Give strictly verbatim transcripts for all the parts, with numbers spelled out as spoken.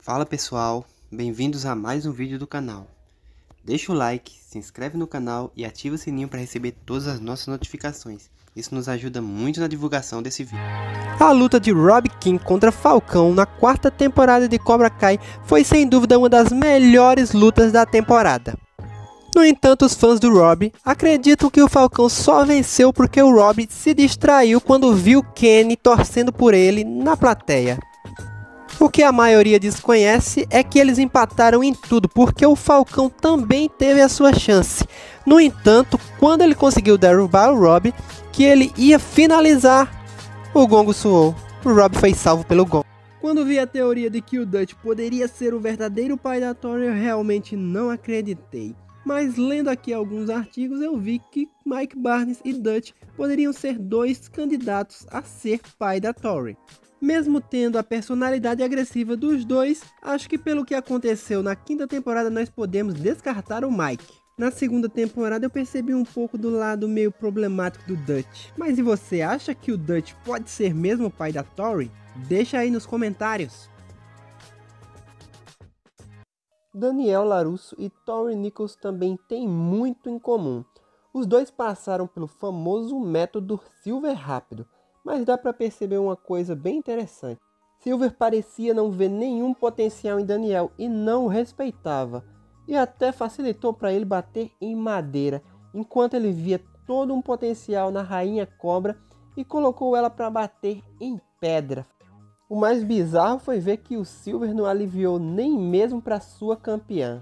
Fala pessoal, bem-vindos a mais um vídeo do canal. Deixa o like, se inscreve no canal e ativa o sininho para receber todas as nossas notificações. Isso nos ajuda muito na divulgação desse vídeo. A luta de Rob King contra Falcão na quarta temporada de Cobra Kai foi sem dúvida uma das melhores lutas da temporada. No entanto, os fãs do Rob acreditam que o Falcão só venceu porque o Rob se distraiu quando viu Kenny torcendo por ele na plateia. O que a maioria desconhece é que eles empataram em tudo, porque o Falcão também teve a sua chance. No entanto, quando ele conseguiu derrubar o Rob, que ele ia finalizar, o gongo soou. O Rob foi salvo pelo gongo. Quando vi a teoria de que o Dutch poderia ser o verdadeiro pai da Tori, eu realmente não acreditei. Mas lendo aqui alguns artigos, eu vi que Mike Barnes e Dutch poderiam ser dois candidatos a ser pai da Tori. Mesmo tendo a personalidade agressiva dos dois, acho que pelo que aconteceu na quinta temporada nós podemos descartar o Mike. Na segunda temporada eu percebi um pouco do lado meio problemático do Dutch. Mas e você, acha que o Dutch pode ser mesmo o pai da Tori? Deixa aí nos comentários. Daniel LaRusso e Tori Nichols também têm muito em comum. Os dois passaram pelo famoso método Silver rápido. Mas dá para perceber uma coisa bem interessante. Silver parecia não ver nenhum potencial em Daniel e não o respeitava. E até facilitou para ele bater em madeira, enquanto ele via todo um potencial na Rainha Cobra e colocou ela para bater em pedra. O mais bizarro foi ver que o Silver não aliviou nem mesmo para sua campeã.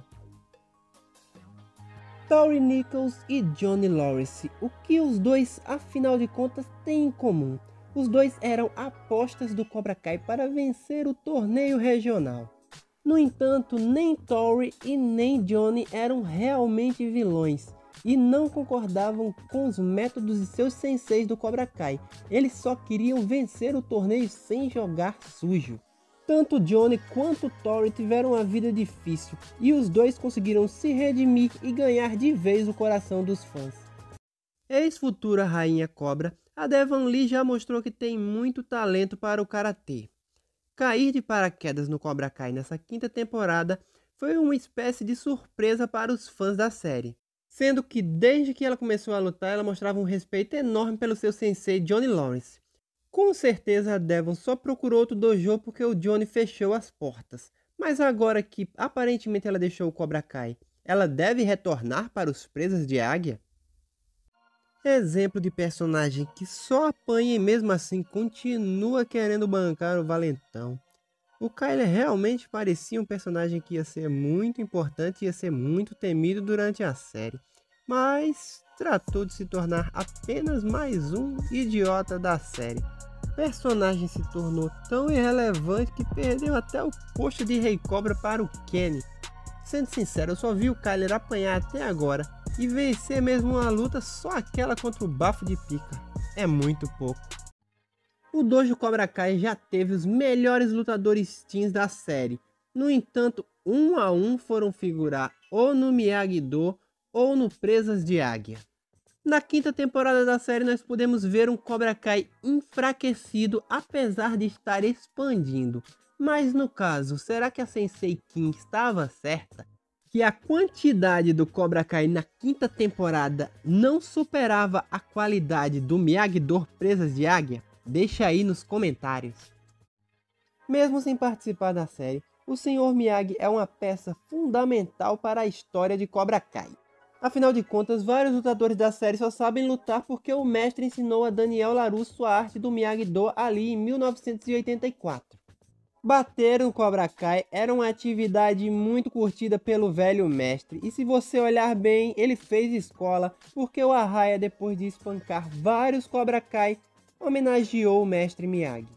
Tori Nichols e Johnny Lawrence. O que os dois, afinal de contas, têm em comum? Os dois eram apostas do Cobra Kai para vencer o torneio regional. No entanto, nem Tori e nem Johnny eram realmente vilões e não concordavam com os métodos de seus senseis do Cobra Kai. Eles só queriam vencer o torneio sem jogar sujo. Tanto Johnny quanto Tori tiveram uma vida difícil e os dois conseguiram se redimir e ganhar de vez o coração dos fãs. Ex-futura Rainha Cobra, a Devon Lee já mostrou que tem muito talento para o karatê. Cair de paraquedas no Cobra Kai nessa quinta temporada foi uma espécie de surpresa para os fãs da série, sendo que desde que ela começou a lutar ela mostrava um respeito enorme pelo seu sensei Johnny Lawrence. Com certeza a Devon só procurou outro dojo porque o Johnny fechou as portas, mas agora que aparentemente ela deixou o Cobra Kai, ela deve retornar para os Presas de Águia? Exemplo de personagem que só apanha e mesmo assim continua querendo bancar o valentão. O Kyler realmente parecia um personagem que ia ser muito importante e ia ser muito temido durante a série, mas tratou de se tornar apenas mais um idiota da série. O personagem se tornou tão irrelevante que perdeu até o posto de Rei Cobra para o Kenny. Sendo sincero, eu só vi o Kyler apanhar até agora e vencer mesmo uma luta só aquela contra o Bafo de Pica. É muito pouco. O dojo Cobra Kai já teve os melhores lutadores teens da série. No entanto, um a um foram figurar ou no Miyagi-Do ou no Presas de Águia. Na quinta temporada da série nós podemos ver um Cobra Kai enfraquecido apesar de estar expandindo. Mas no caso, será que a Sensei King estava certa? Que a quantidade do Cobra Kai na quinta temporada não superava a qualidade do Miyagi-Do Presas de Águia? Deixa aí nos comentários. Mesmo sem participar da série, o senhor Miyagi é uma peça fundamental para a história de Cobra Kai. Afinal de contas, vários lutadores da série só sabem lutar porque o mestre ensinou a Daniel LaRusso a arte do Miyagi-Do ali em mil novecentos e oitenta e quatro. Bater no Cobra Kai era uma atividade muito curtida pelo velho mestre, e se você olhar bem, ele fez escola, porque o Arraia, depois de espancar vários Cobra Kai, homenageou o mestre Miyagi.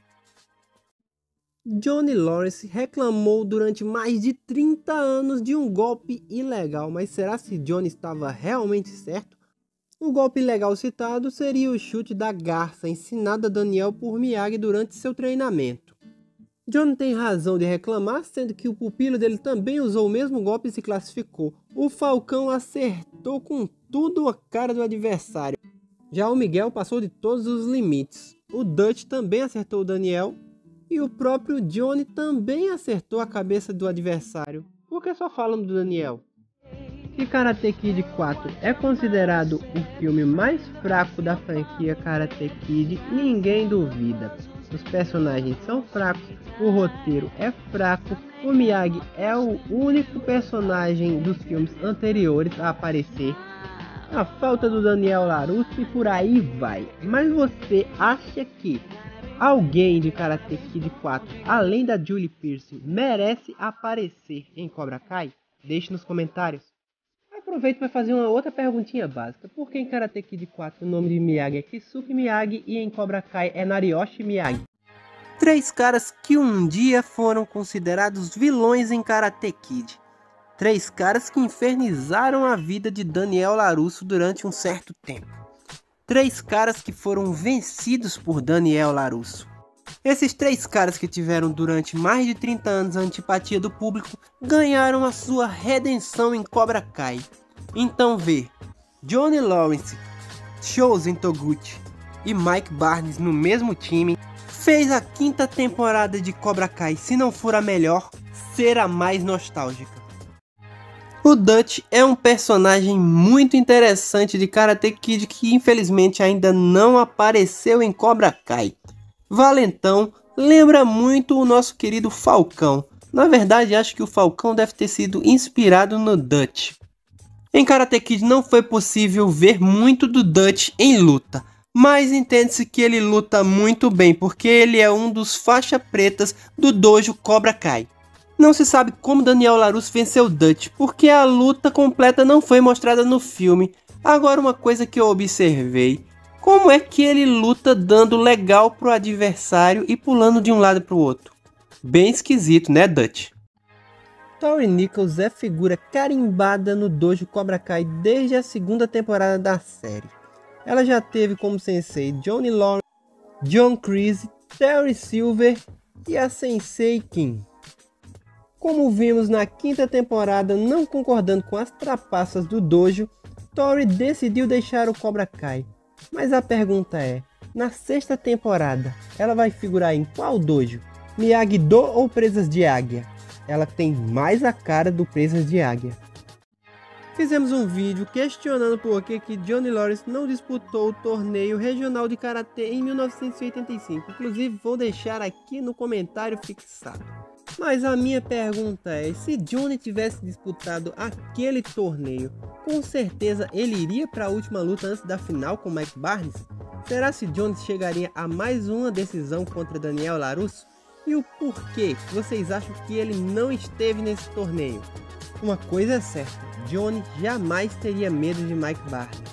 Johnny Lawrence reclamou durante mais de trinta anos de um golpe ilegal, mas será que Johnny estava realmente certo? O golpe ilegal citado seria o chute da garça ensinado a Daniel por Miyagi durante seu treinamento. John tem razão de reclamar, sendo que o pupilo dele também usou o mesmo golpe e se classificou. O Falcão acertou com tudo a cara do adversário. Já o Miguel passou de todos os limites. O Dutch também acertou o Daniel E o próprio Johnny também acertou a cabeça do adversário. Por que só falam do Daniel? Que Karate Kid quatro é considerado o filme mais fraco da franquia Karate Kid, ninguém duvida. Os personagens são fracos, o roteiro é fraco, o Miyagi é o único personagem dos filmes anteriores a aparecer, a falta do Daniel LaRusso e por aí vai. Mas você acha que alguém de Karate Kid quatro, além da Julie Pierce, merece aparecer em Cobra Kai? Deixe nos comentários. Aproveito para fazer uma outra perguntinha básica. Por que em Karate Kid quatro o nome de Miyagi é Kisuke Miyagi e em Cobra Kai é Nariyoshi Miyagi? Três caras que um dia foram considerados vilões em Karate Kid. Três caras que infernizaram a vida de Daniel LaRusso durante um certo tempo. Três caras que foram vencidos por Daniel LaRusso. Esses três caras que tiveram durante mais de trinta anos a antipatia do público ganharam a sua redenção em Cobra Kai. Então vê, Johnny Lawrence, Shozen Toguchi e Mike Barnes no mesmo time fez a quinta temporada de Cobra Kai, se não for a melhor, ser a mais nostálgica. O Dutch é um personagem muito interessante de Karate Kid que infelizmente ainda não apareceu em Cobra Kai. Valentão lembra muito o nosso querido Falcão. Na verdade, acho que o Falcão deve ter sido inspirado no Dutch. Em Karate Kid não foi possível ver muito do Dutch em luta, mas entende-se que ele luta muito bem, porque ele é um dos faixa pretas do dojo Cobra Kai. Não se sabe como Daniel LaRusso venceu Dutch, porque a luta completa não foi mostrada no filme. Agora uma coisa que eu observei, como é que ele luta dando legal pro adversário e pulando de um lado pro outro? Bem esquisito, né, Dutch? Tori Nichols é figura carimbada no dojo Cobra Kai desde a segunda temporada da série. Ela já teve como sensei Johnny Lawrence, John Kreese, Terry Silver e a Sensei Kim. Como vimos na quinta temporada, não concordando com as trapaças do dojo, Tori decidiu deixar o Cobra Kai. Mas a pergunta é, na sexta temporada, ela vai figurar em qual dojo? Miyagi-Do ou Presas de Águia? Ela tem mais a cara do Presas de Águia. Fizemos um vídeo questionando por que que Johnny Lawrence não disputou o torneio regional de Karatê em mil novecentos e oitenta e cinco. Inclusive vou deixar aqui no comentário fixado. Mas a minha pergunta é, se Johnny tivesse disputado aquele torneio, com certeza ele iria para a última luta antes da final com Mike Barnes? Será se Johnny chegaria a mais uma decisão contra Daniel LaRusso? E o porquê vocês acham que ele não esteve nesse torneio? Uma coisa é certa, Johnny jamais teria medo de Mike Barnes.